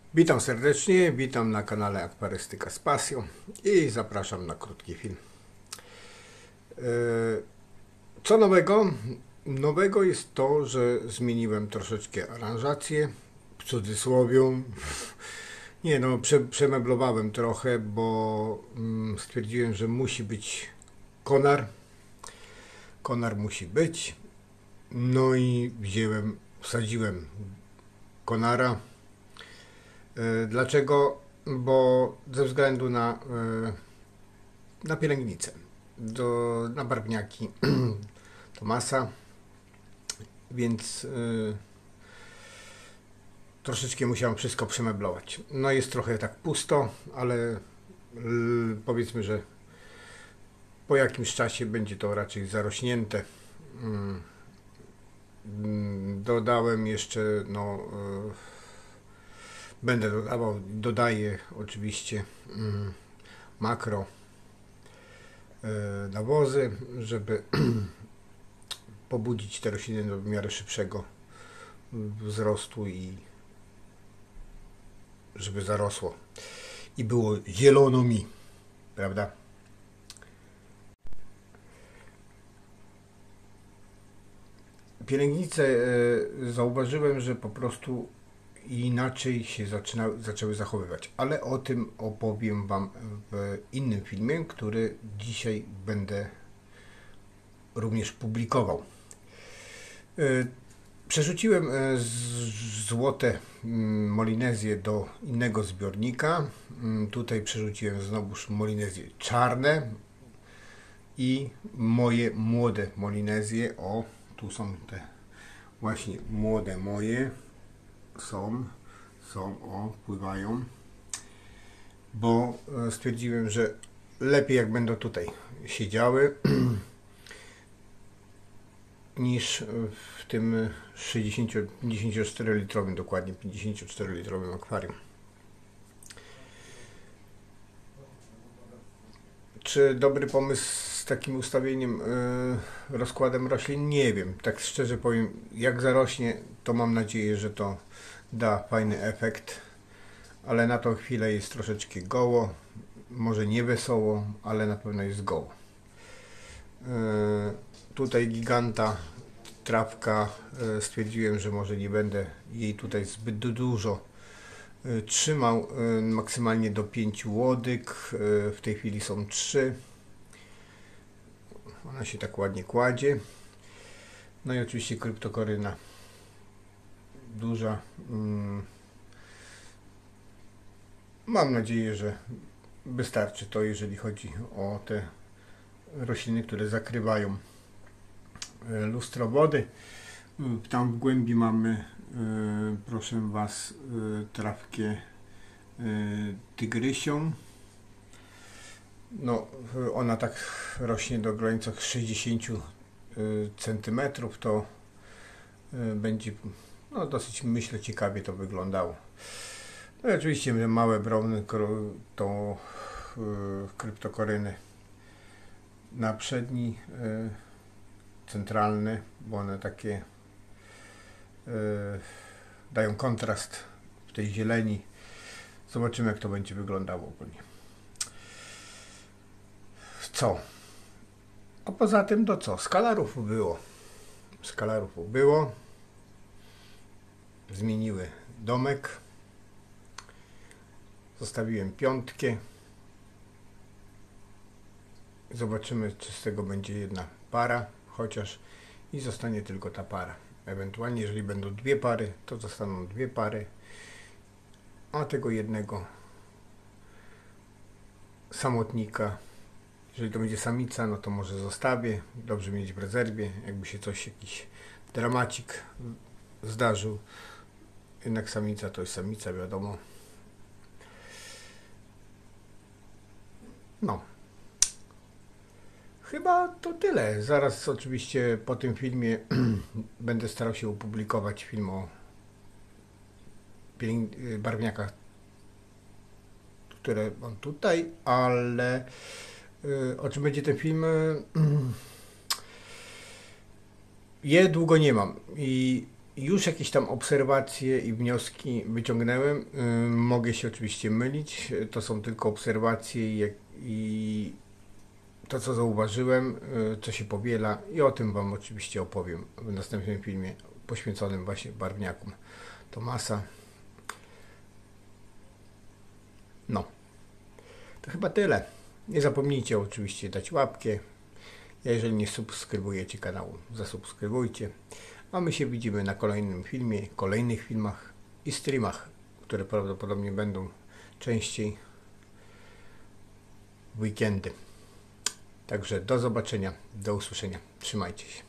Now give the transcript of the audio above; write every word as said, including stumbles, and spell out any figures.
Witam serdecznie, witam na kanale Akwarystyka z Pasją i zapraszam na krótki film. E, Co nowego? Nowego jest to, że zmieniłem troszeczkę aranżację, w cudzysłowie. Nie no, prze, przemeblowałem trochę, bo mm, stwierdziłem, że musi być konar. Konar musi być. No i wziąłem, wsadziłem konara. Dlaczego? Bo ze względu na, na pielęgnicę, do, na barwniaki Tomasa, więc y, troszeczkę musiałem wszystko przemeblować. No jest trochę tak pusto, ale y, powiedzmy, że po jakimś czasie będzie to raczej zarośnięte. Y, dodałem jeszcze no y, Będę dodawał, dodaję oczywiście mm, makro y, nawozy, żeby pobudzić te rośliny do w miarę szybszego wzrostu i żeby zarosło i było zielono mi, prawda? Pielęgnice y, zauważyłem, że po prostu inaczej się zaczyna, zaczęły zachowywać, ale o tym opowiem Wam w innym filmie, który dzisiaj będę również publikował. Przerzuciłem złote molinezje do innego zbiornika. Tutaj przerzuciłem znowuż molinezje czarne i moje młode molinezje. O, tu są te właśnie młode moje. Są, są, o, pływają, bo stwierdziłem, że lepiej jak będą tutaj siedziały niż w tym sześćdziesięcioczteroლიtrowym, dokładnie pięćdziesięcioczteroליtrowym akwarium. Czy dobry pomysł z takim ustawieniem, yy, rozkładem roślin? Nie wiem, tak szczerze powiem, jak zarośnie, to mam nadzieję, że to da fajny efekt, ale na tą chwilę jest troszeczkę goło, może nie wesoło, ale na pewno jest goło. Yy, tutaj giganta, trawka, yy, stwierdziłem, że może nie będę jej tutaj zbyt dużo yy, trzymał, yy, maksymalnie do pięciu łodyg, yy, w tej chwili są trzy. Ona się tak ładnie kładzie. No i oczywiście kryptokoryna duża. Mam nadzieję, że wystarczy to, jeżeli chodzi o te rośliny, które zakrywają lustro wody. Tam w głębi mamy, proszę Was, trawkę tygrysią. No, ona tak rośnie do granic sześćdziesięciu centymetrów, to będzie no, dosyć, myślę, ciekawie to wyglądało. No i oczywiście małe browny, tą kryptokoryny na przedni, centralny, bo one takie dają kontrast w tej zieleni. Zobaczymy, jak to będzie wyglądało ogólnie. Co? A poza tym to co? Skalarów było. Skalarów było. Zmieniły domek. Zostawiłem piątkę. Zobaczymy, czy z tego będzie jedna para, chociaż i zostanie tylko ta para. Ewentualnie, jeżeli będą dwie pary, to zostaną dwie pary, a tego jednego samotnika, jeżeli to będzie samica, no to może zostawię. Dobrze mieć w rezerwie, jakby się coś, jakiś dramacik zdarzył. Jednak samica to jest samica, wiadomo. No. Chyba to tyle. Zaraz oczywiście po tym filmie będę starał się opublikować film o barwniakach, które mam tutaj, ale yy, o czym będzie ten film? Yy, je długo nie mam i już jakieś tam obserwacje i wnioski wyciągnąłem. Yy, mogę się oczywiście mylić. To są tylko obserwacje i, jak, i to, co zauważyłem, yy, co się powiela, i o tym Wam oczywiście opowiem w następnym filmie poświęconym właśnie barwniakom Thomasa. No, to chyba tyle. Nie zapomnijcie oczywiście dać łapkę. Jeżeli nie subskrybujecie kanału, zasubskrybujcie. A my się widzimy na kolejnym filmie, kolejnych filmach i streamach, które prawdopodobnie będą częściej w weekendy. Także do zobaczenia, do usłyszenia. Trzymajcie się.